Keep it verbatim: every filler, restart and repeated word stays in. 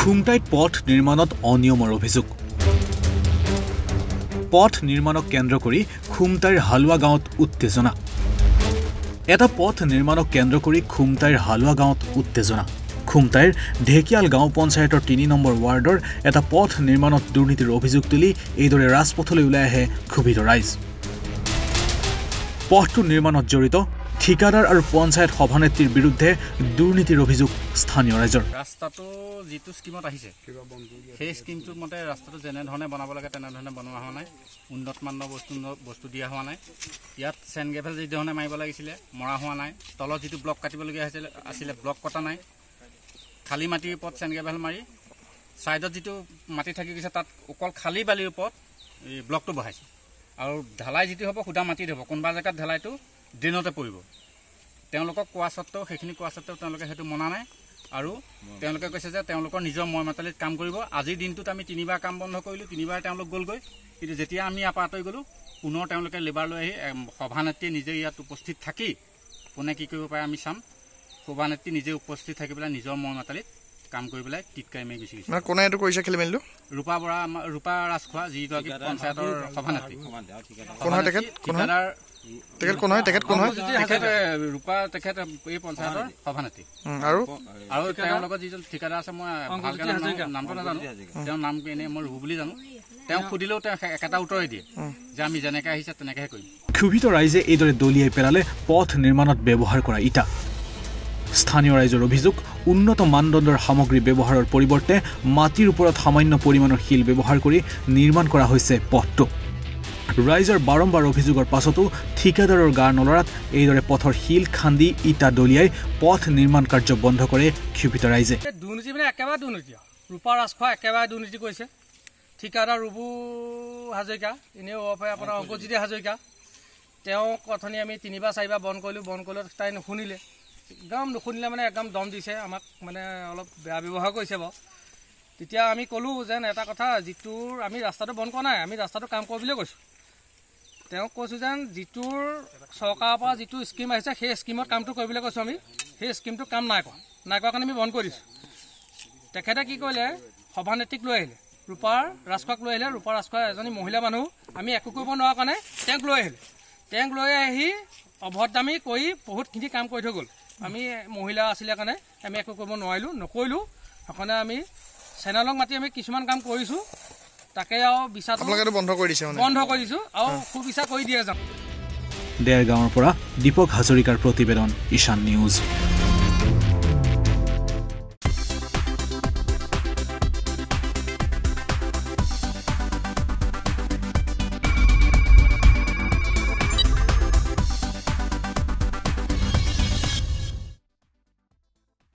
খুমটাইত পথ নিৰ্মাণত অনিয়মৰ অভিযোগ পথ নিৰ্মাণক কেন্দ্ৰ কৰি খুমটাইৰ হালুৱা গাঁৱত উত্তেজনা এটা পথ নিৰ্মাণক কেন্দ্ৰ কৰি খুমটাইৰ হালুৱা গাঁৱত উত্তেজনা খুমটাইৰ ঢেকিয়াল গাঁও পঞ্চায়তৰ তিনি নম্বৰ ৱাৰ্ডৰ এটা পথ নিৰ্মাণত দুৰ্নীতিৰ অভিযোগ তুলি এইদৰে ৰাজপথলৈ ওলাই আহে ক্ষুভিত ৰাইজ পথটো নিৰ্মাণত জড়িত ঠিকাদাৰ আৰু পঞ্চায়ত সভানেত্ৰীৰ বিৰুদ্ধে দুৰ্নীতিৰ অভিযোগ স্থানীয় ৰাইজৰ ৰাস্তাটো যেটো স্কিমত আহিছে সেই স্কিমটো মতে ৰাস্তাটো যেনে ধৰণে বনাব লাগে তেনে ধৰণে বনোৱা হোৱা নাই উন্নত মানৰ বস্তু বস্তু দিয়া হোৱা নাই ইয়াত চেন গেভেল যি ধৰণে মাৰিব লাগিছিলে মৰা হোৱা নাই তলত যেটো ব্লক কাটিবলগীয়া আছিল আছিল ব্লক কটা নাই খালি মাটিৰ ওপৰত চেন গেভেল মাৰি সাইডত যেটো মাটি থাকি গৈছে তাত অকল খালি বালিৰ ওপৰত এই ব্লকটো বহাইছে আৰু ঢালাই যেটো হ'ব খুদা মাটি দিব কোনবা জায়গাত ঢালাইটো ড্ৰেনতে পৰিব তেওঁলোকক কোৱা সত্ত্বেও সেইখিনি কোৱা সত্ত্বেও তেওঁলোকে হেতু মনা নাই আৰু তেওঁলোকে কৈছে যে তেওঁলোকৰ নিজৰ ময়মাতালিত কাম কৰিব আজিৰ দিনটোত আমি তিনিবাৰ কাম বন্ধ কৰিলো তিনিবাৰ তেওঁলোক গলগৈ কিন্তু যেতিয়া আমি আপাতৈ গলো পুনৰ তেওঁলোকে লেবাৰ লৈ আহি সভানেত্ৰী নিজে ইয়াত উপস্থিত থাকি কোনে কি কৰিব পাৰে আমি চাম সভানেত্ৰী নিজে উপস্থিত থাকি পেলাই নিজৰ ময়মাতালিত কাম কৰি পেলাই টিটকাই মে গুছি গৈছে মানে কোনে এটো কৈছে খেলি মেলিলো ৰূপা বৰা ৰূপা ৰাজখোৱা যি গৰাকী পঞ্চায়তৰ সভানেত্ৰী কোন হয় তেখেত কোন হয় তেখেত কোন হয় তেখেত কোন হয় তেখেত ৰূপা তেখেত এই পঞ্চায়তৰ সভানেত্ৰী আৰু আৰু তেওঁৰ লগত যিজন ঠিকাদাৰ আছে মই ভালকৈ নামটো নাজানো তেওঁৰ নাম এনে মই ৰূপ বুলি জানো তেওঁ খুদিলেও তেওঁ একেটা উত্তৰে দিয়ে যে আমি যেনেকৈ আহিছে তেনেকৈহে কৰিম ক্ষুভিত ৰাইজে এইদৰে দলিয়াই পেলালে পথ নিৰ্মাণত ব্যৱহাৰ কৰা ইটা স্থানীয় ৰাইজৰ অভিযোগ উন্নত মানদণ্ডৰ সামগ্ৰী ব্যৱহাৰৰ পৰিৱৰ্তে মাটিৰ ওপৰত সামান্য পৰিমাণৰ শিল ব্যৱহাৰ কৰি নিৰ্মাণ কৰা হৈছে পথটো ৰাইজৰ বাৰম্বাৰ অভিযোগৰ পাছতো ঠিকাদাৰৰ গাৰ নলৰাত এইদৰে পথৰ শিল খান্দি ইটা দলিয়াই পথ নিৰ্মাণ কাৰ্য বন্ধ কৰে ক্ষুভিত ৰাইজে দুৰ্নীতি মানে একেবাৰে দুৰ্নীতি ৰূপা ৰাজখোৱা একেবাৰে দুৰ্নীতি কৰিছে ঠিকাদাৰ ৰূপু হাজৰিকা এনেও অফাই আপোনাৰ অংকজিৎ হাজৰিকা তেওঁ কথনি আমি তিনিবাৰ চাৰিবাৰ বন্ধ কৰিলোঁ বন্ধ কৰিলোঁ তাই নুশুনিলে একদম নুশুনিলে মানে একদম দম দিছে আমাক মানে অলপ বেয়া ব্যৱহাৰ কৰিছে বাৰু তেতিয়া আমি ক'লোঁ যেন এটা কথা যিটোৰ আমি ৰাস্তাটো বন্ধ কৰা নাই আমি ৰাস্তাটো কাম কৰোঁ বুলিয়ে কৈছোঁ তেওঁক কৈছোঁ যেন যিটোৰ চৰকাৰৰ পৰা যিটো স্কিম আহিছে সেই স্কিমত কামটো কৰিবলৈ কৈছোঁ আমি সেই স্কিমটো কাম নাই কৰা নাই কৰা কাৰণে আমি বন্ধ কৰি দিছোঁ তেখেতে কি কৰিলে সভানেত্ৰীক লৈ আহিলে ৰূপাৰ ৰাজখোৱাক লৈ আহিলে ৰূপা ৰাজখোৱা এজনী মহিলা মানুহ আমি একো কৰিব নোৱাৰা কাৰণে তেওঁক লৈ আহিলে তেওঁক লৈ আহি অভদ্ৰামি কৰি বহুতখিনি কাম কৰি থৈ গ'ল আমি মহিলা আছিলে কাৰণে আমি একো কৰিব নোৱাৰিলোঁ নকৰিলোঁ সেইকাৰণে আমি চেনেলক মাতি আমি কিছুমান কাম কৰিছোঁ তাকে আৰু বিচাৰ বন্ধ কৰি দিছে বন্ধ কৰি দিছোঁ আৰু সুবিচাৰ কৰি দিয়ে যাম দেৰগাঁৱৰ পৰা দীপক হাজৰিকাৰ প্ৰতিবেদন ঈশান নিউজ।